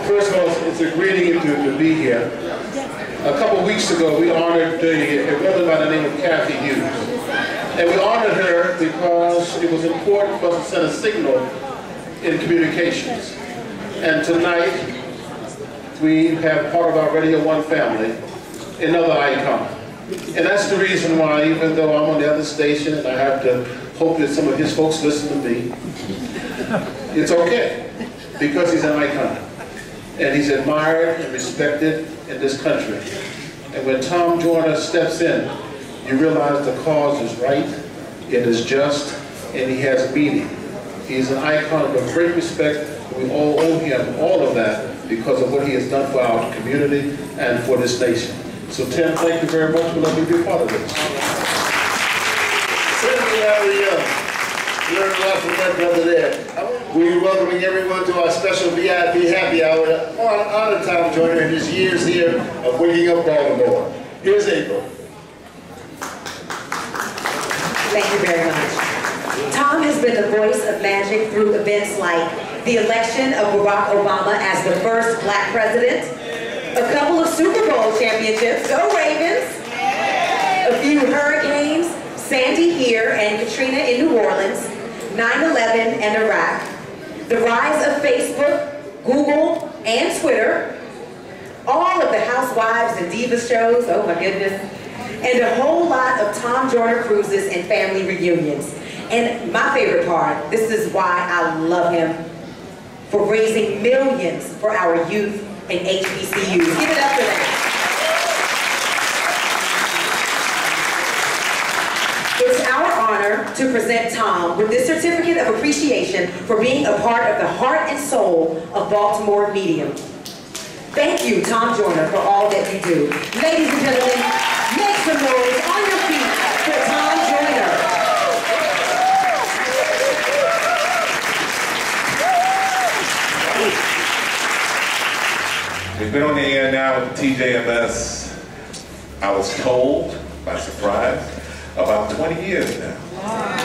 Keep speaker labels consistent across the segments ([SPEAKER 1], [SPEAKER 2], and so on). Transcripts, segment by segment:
[SPEAKER 1] First of all, it's a greeting to be here. A couple of weeks ago, we honored a woman by the name of Kathy Hughes. And we honored her because it was important for us to send a signal in communications. And tonight, we have part of our Radio 1 family, another icon. And that's the reason why, even though I'm on the other station and I have to hope that some of his folks listen to me, it's okay, because he's an icon. And he's admired and respected in this country. And when Tom Joyner steps in, you realize the cause is right, it is just, and he has meaning. He's an icon of great respect. We all owe him all of that because of what he has done for our community and for this nation. So Tim, thank you very much for letting me be a part of this.
[SPEAKER 2] Learn a lot from that brother there. We're welcoming everyone to our special VIP happy hour on honor Tom Joyner in his years here of waking up Baltimore. Here's April.
[SPEAKER 3] Thank you very much. Tom has been the voice of magic through events like the election of Barack Obama as the first black president, a couple of Super Bowl championships, go Ravens, a few hurricanes, Sandy here and Katrina in New Orleans, 9/11 and Iraq, the rise of Facebook, Google, and Twitter, all of the Housewives and Divas shows, oh my goodness, and a whole lot of Tom Joyner cruises and family reunions. And my favorite part, this is why I love him, for raising millions for our youth and HBCUs. Give it up for that. It's our honor to present Tom with this certificate of appreciation for being a part of the heart and soul of Baltimore media. Thank you, Tom Joyner, for all that you do. Ladies and gentlemen, make some noise on your feet for Tom Joyner.
[SPEAKER 4] We've been on the air now with TJMS, I was told, by surprise, about 20 years now. And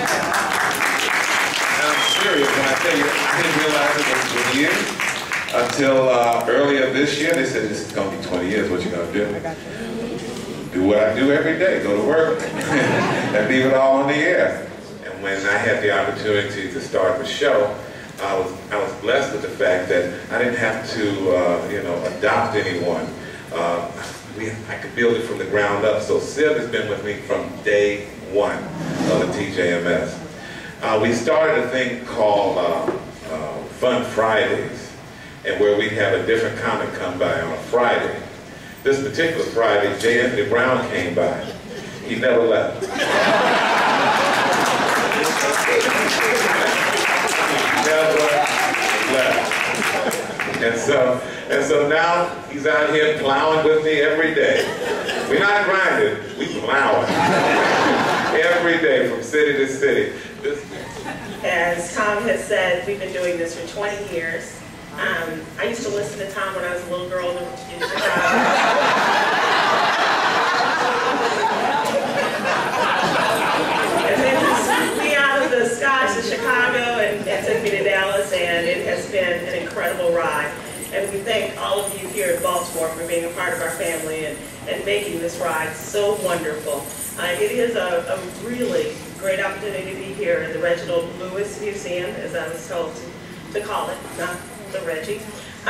[SPEAKER 4] I'm serious when I tell you, I didn't realize it was 20 years until earlier this year. They said, this is going to be 20 years, what you going to do? Do what I do every day, go to work, and leave it all on the air. And when I had the opportunity to start the show, I was blessed with the fact that I didn't have to, adopt anyone. I could build it from the ground up. So Sid has been with me from day one of the TJMS. We started a thing called Fun Fridays, and where we'd have a different comic come by on a Friday. This particular Friday, J. Anthony Brown came by. He never left. And so now he's out here plowing with me every day. We're not grinding, we plowing. Every day from city to city.
[SPEAKER 5] As Tom has said, we've been doing this for 20 years. I used to listen to Tom when I was a little girl in Chicago. The skies of Chicago and took me to Dallas, and it has been an incredible ride. And we thank all of you here in Baltimore for being a part of our family and making this ride so wonderful. It is a really great opportunity to be here at the Reginald Lewis Museum, as I was told to call it, not the Reggie.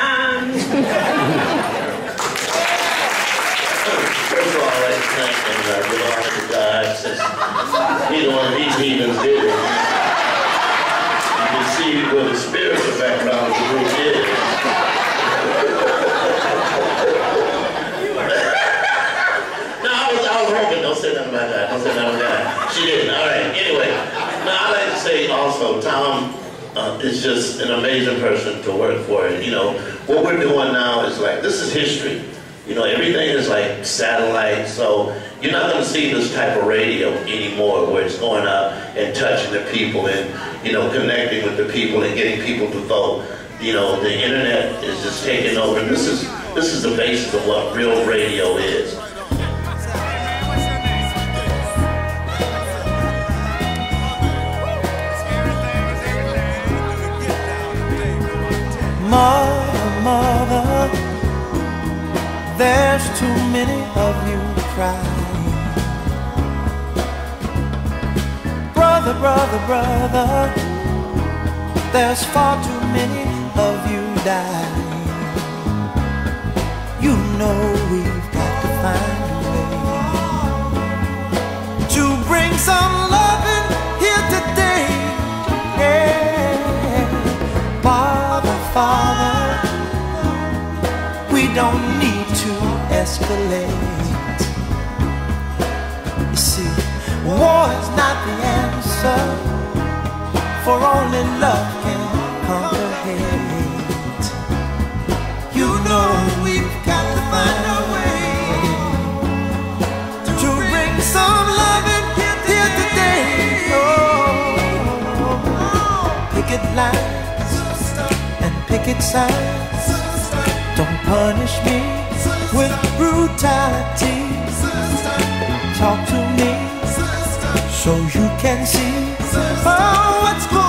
[SPEAKER 2] First of all, I'd like to thank him, give honor to God, since neither one of these heathens did it. You can see what the spiritual background of the group is. No, I was hoping, don't say nothing about that, don't say nothing about that. She didn't, all right, anyway. Now, I'd like to say also, Tom is just an amazing person to work for. You know, what we're doing now is like, this is history. You know, everything is like satellite, so you're not going to see this type of radio anymore where it's going up and touching the people and, you know, connecting with the people and getting people to vote. You know, the internet is just taking over. This is the basis of what real radio is.
[SPEAKER 6] Mother, many of you crying. Brother, brother, brother, there's far too many of you dying. You know we've got to find a way to bring some loving here today. Yeah. Father, Father, we don't need to escalate. You see, war is not the answer, for only love can conquer hate. You know we've got to find a way to bring some loving here today. Oh, picket lines and picket signs, don't punish me with brutality. Talk to me so you can see what's going on.